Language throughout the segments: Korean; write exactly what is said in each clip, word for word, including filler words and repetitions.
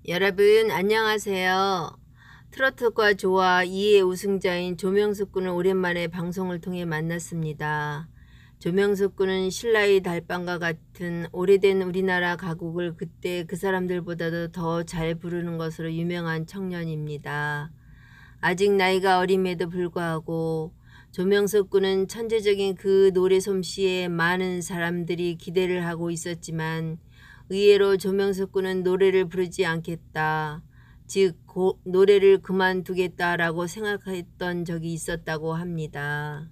여러분 안녕하세요. 트로트과 조화 이 회 우승자인 조명숙 군을 오랜만에 방송을 통해 만났습니다. 조명숙 군은 신라의 달밤과 같은 오래된 우리나라 가곡을 그때 그 사람들보다도 더 잘 부르는 것으로 유명한 청년입니다. 아직 나이가 어림에도 불구하고 조명숙 군은 천재적인 그 노래 솜씨에 많은 사람들이 기대를 하고 있었지만 의외로 조명숙 군은 노래를 부르지 않겠다, 즉 고, 노래를 그만두겠다라고 생각했던 적이 있었다고 합니다.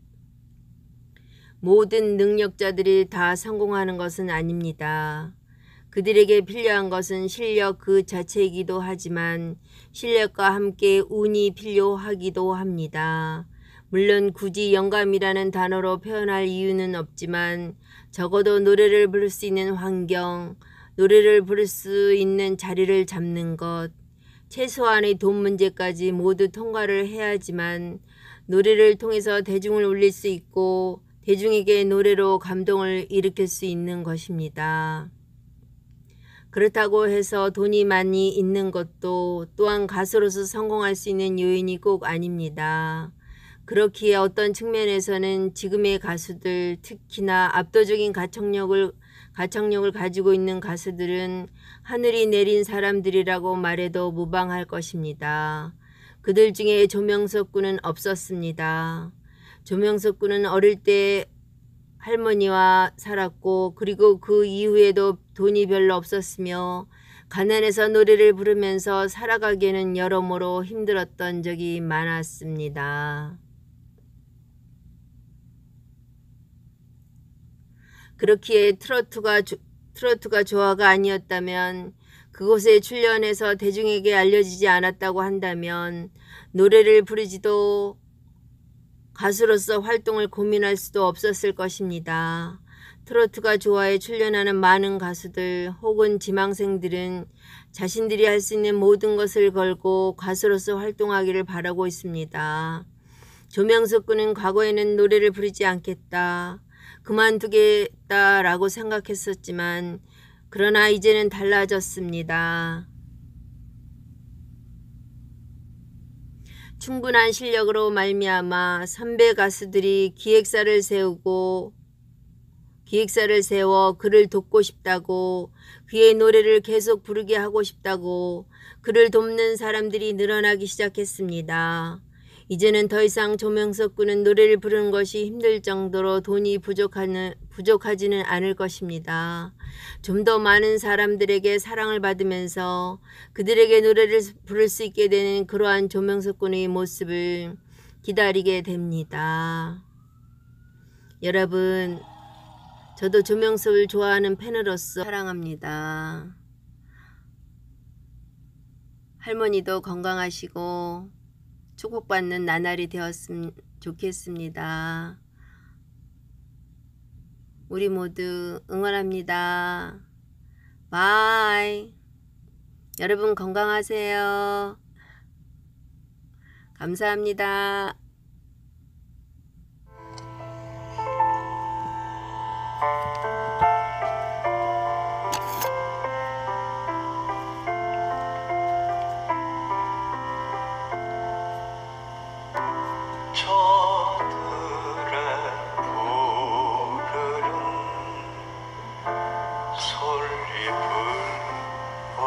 모든 능력자들이 다 성공하는 것은 아닙니다. 그들에게 필요한 것은 실력 그 자체이기도 하지만 실력과 함께 운이 필요하기도 합니다. 물론 굳이 영감이라는 단어로 표현할 이유는 없지만 적어도 노래를 부를 수 있는 환경, 노래를 부를 수 있는 자리를 잡는 것, 최소한의 돈 문제까지 모두 통과를 해야지만 노래를 통해서 대중을 울릴 수 있고 대중에게 노래로 감동을 일으킬 수 있는 것입니다. 그렇다고 해서 돈이 많이 있는 것도 또한 가수로서 성공할 수 있는 요인이 꼭 아닙니다. 그렇기에 어떤 측면에서는 지금의 가수들, 특히나 압도적인 가창력을, 가창력을 가지고 있는 가수들은 하늘이 내린 사람들이라고 말해도 무방할 것입니다. 그들 중에 조명숙 군은 없었습니다. 조명숙 군은 어릴 때 할머니와 살았고 그리고 그 이후에도 돈이 별로 없었으며 가난해서 노래를 부르면서 살아가기에는 여러모로 힘들었던 적이 많았습니다. 그렇기에 트로트가, 트로트가 조화가 아니었다면, 그곳에 출연해서 대중에게 알려지지 않았다고 한다면 노래를 부르지도 가수로서 활동을 고민할 수도 없었을 것입니다. 트로트가 조화에 출연하는 많은 가수들 혹은 지망생들은 자신들이 할 수 있는 모든 것을 걸고 가수로서 활동하기를 바라고 있습니다. 조명숙 군은 과거에는 노래를 부르지 않겠다, 그만두겠다라고 생각했었지만 그러나 이제는 달라졌습니다. 충분한 실력으로 말미암아 선배 가수들이 기획사를 세우고 기획사를 세워 그를 돕고 싶다고, 그의 노래를 계속 부르게 하고 싶다고 그를 돕는 사람들이 늘어나기 시작했습니다. 이제는 더 이상 조명숙 군은 노래를 부르는 것이 힘들 정도로 돈이 부족하는, 부족하지는 않을 것입니다. 좀 더 많은 사람들에게 사랑을 받으면서 그들에게 노래를 부를 수 있게 되는 그러한 조명숙 군의 모습을 기다리게 됩니다. 여러분, 저도 조명숙을 좋아하는 팬으로서 사랑합니다. 할머니도 건강하시고 축복받는 나날이 되었으면 좋겠습니다. 우리 모두 응원합니다. 바이. 여러분 건강하세요. 감사합니다.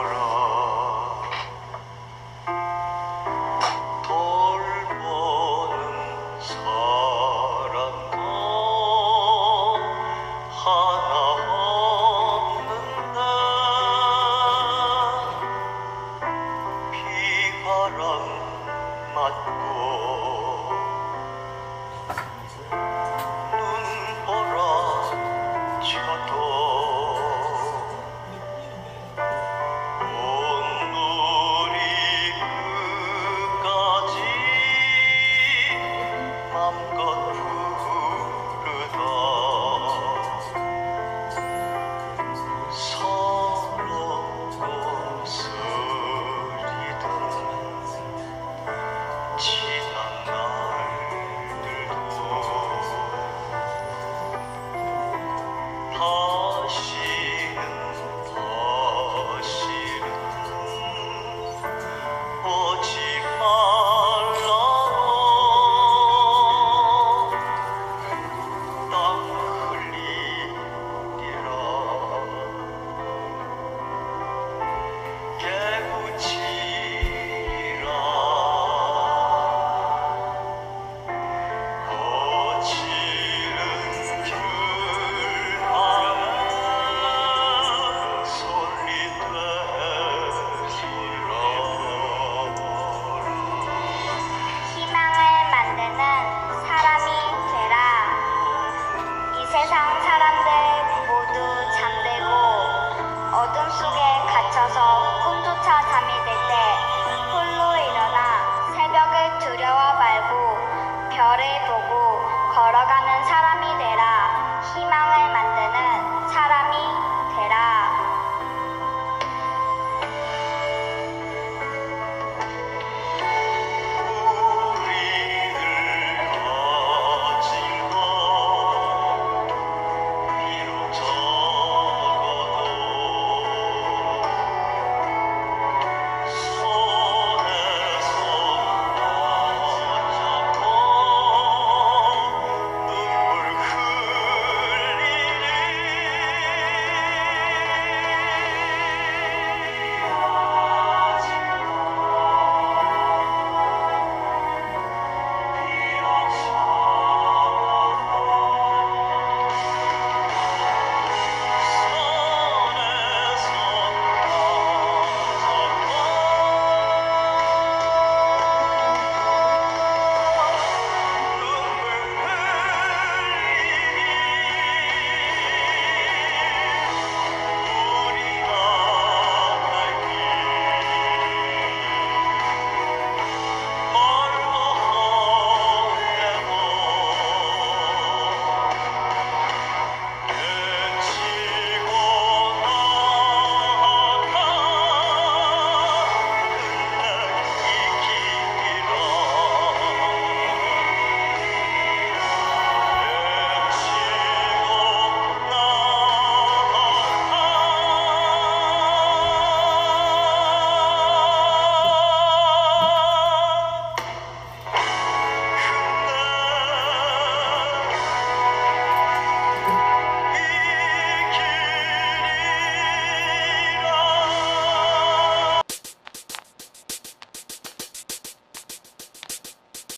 돌보는 지쳐서 꿈조차 잠이 들 때 홀로 일어나 새벽을 두려워 말고 별을 보고 걸어가는 사람이 되라. 희망을